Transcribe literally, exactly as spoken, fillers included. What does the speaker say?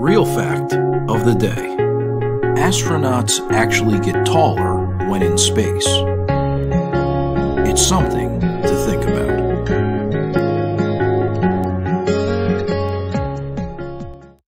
Real fact of the day. Astronauts actually get taller when in space. It's something